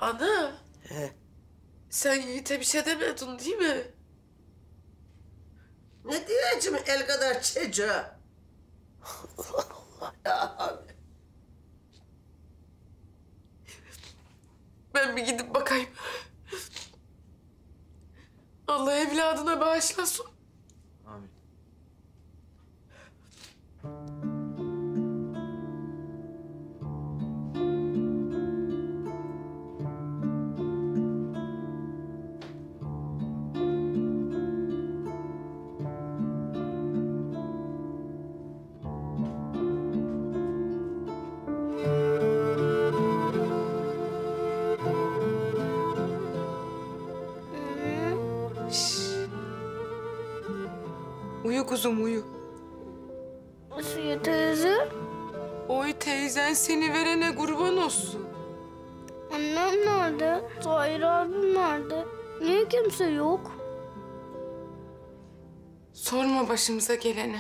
Ana. He. Sen Yiğit'e bir şey demedin değil mi? Ne diyeceğim el kadar çocuğa? Allah ya abi. Ben bir gidip bakayım. Allah evladına bağışlasın. Amin. Uyu kuzum uyu. Asiye teyze, Oy teyzen seni verene kurban olsun. annem nerede? Tahir abim nerede? Niye kimse yok? Sorma başımıza geleni.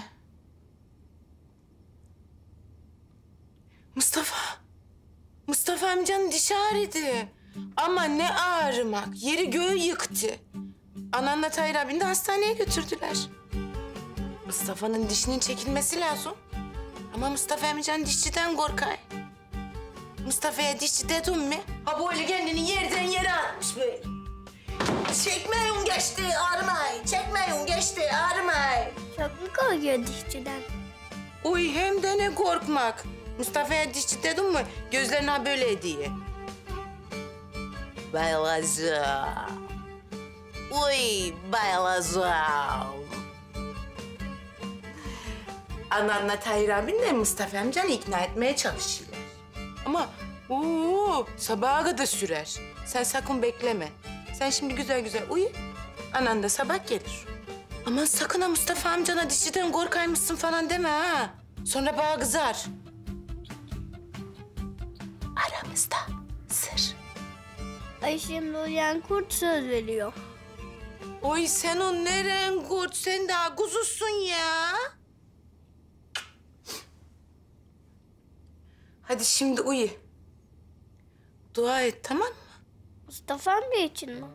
Mustafa amcanın dişi ağrıdı. Ama ne ağrımak, yeri göğü yıktı. Ananla Tahir abini de hastaneye götürdüler. Mustafa'nın dişinin çekilmesi lazım. Ama Mustafa amcan dişçiden korkar. Mustafa'ya dişçi dedim mi? Ha böyle kendini yerden yere atmış böyle. Çekmeyin geçti ağrımay. Çekmeyin geçti ağrımay. Çok mu korkuyor dişçiden? Uy hem de ne korkmak. Mustafa'ya dişçi dedim mi gözlerine böyle ediyor. Bayılacağım. Uy bayılacağım. Ananla Tahir abin de Mustafa amcanı ikna etmeye çalışıyorlar. Ama sabaha kadar sürer. Sen sakın bekleme. Sen şimdi güzel güzel uyu. Anan da sabah gelir. Aman sakın ha Mustafa amcana dişçiden korkaymışsın falan deme ha. Sonra bana kızar. Aramızda sır. Ay şimdi uyan kurt söz veriyor. Oy sen o neren kurt? Sen daha kuzusun ya. Hadi şimdi uyu. Dua et tamam mı? Mustafa amca için mi?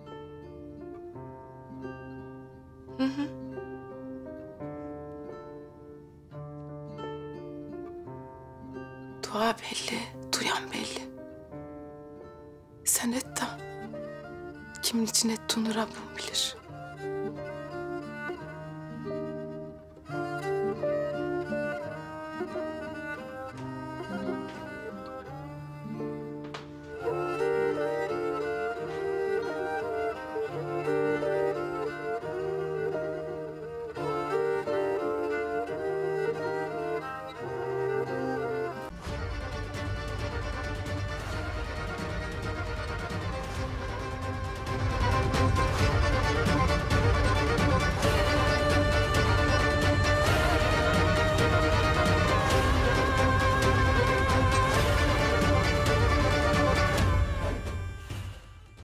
Dua belli, duyan belli. Sen et de kimin için ettiğini Rabbim bilir.